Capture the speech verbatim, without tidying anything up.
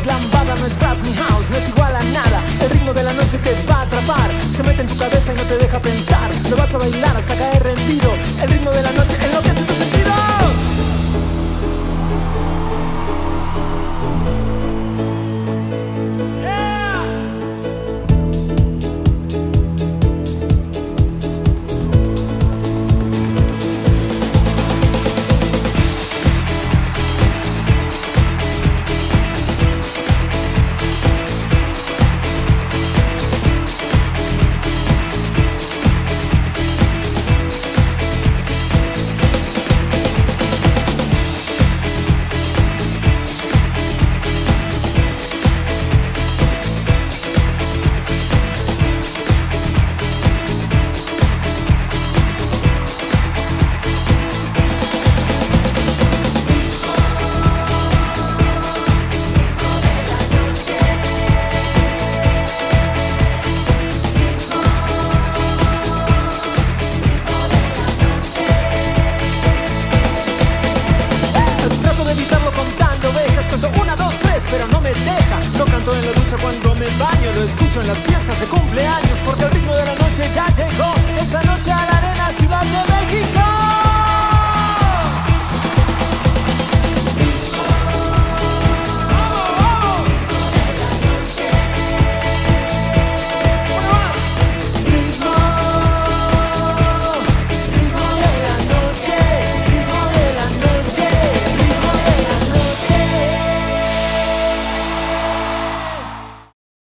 es lambada, no es rap ni house, no es igual a nada. El ritmo de la noche te va a atrapar, se mete en tu cabeza y no te deja pensar. Lo vas a bailar hasta caer rendido. El ritmo de la noche enloquece tus sentidos. Pero no me deja, lo canto en la ducha cuando me baño, lo escucho en las fiestas de cumpleaños.